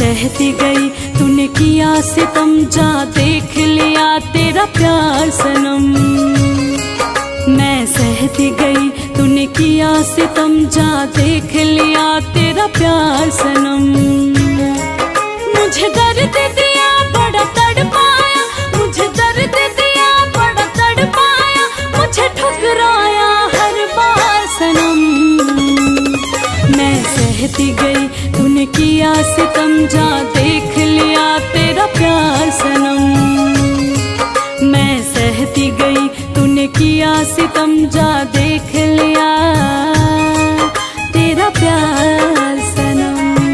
सहती गई तूने किया सितम, जा देख लिया तेरा प्यार सनम। मैं सहती गई तूने किया सितम, जा देख लिया तेरा प्यार सनम। मुझे दर्द दिया बड़ा तड़पाया, मुझे दर्द दिया बड़ा तड़पाया, मुझे ठुकराया हर बार सनम। मैं सहती गई तूने किया सितम, जा देख लिया तेरा प्यार सनम। मैं सहती गई तूने किया सितम, जा देख लिया तेरा प्यार सनम।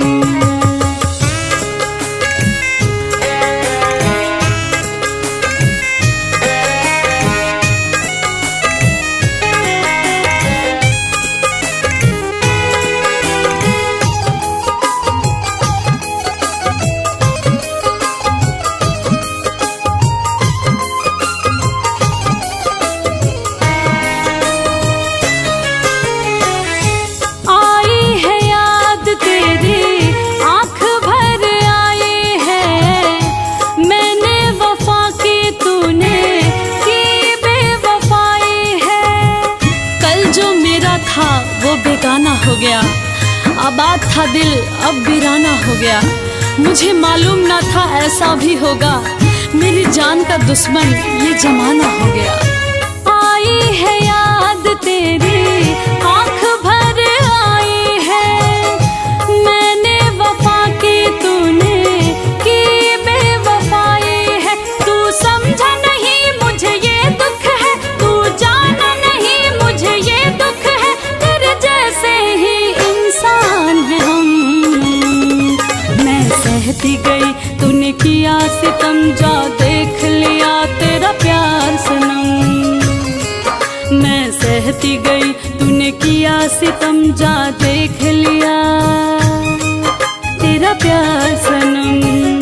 वो बेगाना हो गया, आबाद था दिल अब वीराना हो गया। मुझे मालूम ना था ऐसा भी होगा, मेरी जान का दुश्मन ये जमाना हो गया। आई है याद तेरी आँख भर आई है, मैंने वफा की तूने की बेवफाई है। तू समझा नहीं मुझे ये दुख है, तू जाना नहीं मुझे ये दुख है, तेरे जैसे ही इंसान है हम। मैं सहती गई तूने किया सितम, जा देख लिया तेरा प्यार सनम। मैं सहती गई तूने किया सितम, जा देख लिया तेरा प्यार सनम।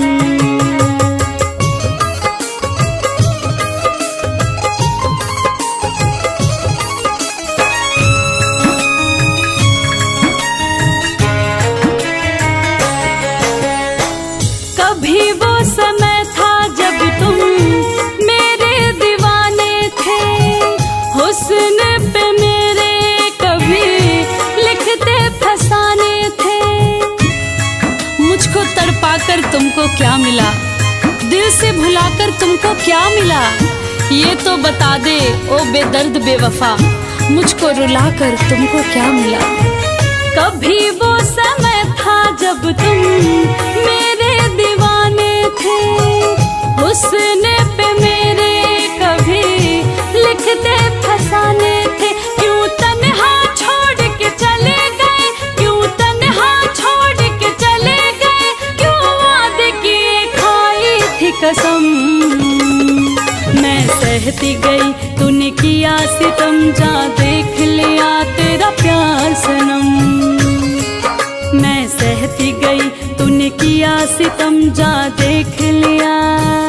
कभी वो समय था जब तुम मेरे दीवाने थे, हुस्न पे मेरे कभी लिखते फसाने थे। मुझको तड़पाकर तुमको क्या मिला, दिल से भुलाकर तुमको क्या मिला, ये तो बता दे ओ बेदर्द बेवफा, मुझको रुलाकर तुमको क्या मिला। कभी वो समय था जब तुम मेरे दीवाने थे, हुस्न पे मेरे कभी लिखते फसाने थे। क्यों तन्हा छोड़ के चले गए, क्यों तन्हा छोड़ के चले गए, क्यों वादे किए खाई थी कसम। मैं सहती गई तूने किया सितम, जा देख लिया तेरा प्यार सनम। मैं सहती गई तूने किया सितम, जा देख लिया